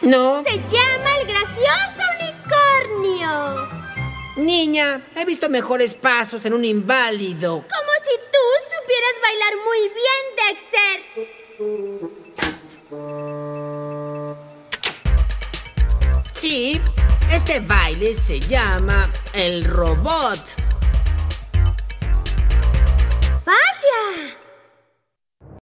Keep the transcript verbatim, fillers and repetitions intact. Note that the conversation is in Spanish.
No. Se llama el gracioso unicornio. Niña, he visto mejores pasos en un inválido. Como si tú supieras bailar muy bien, Dexter. Sí, este baile se llama el robot. ¡Vaya!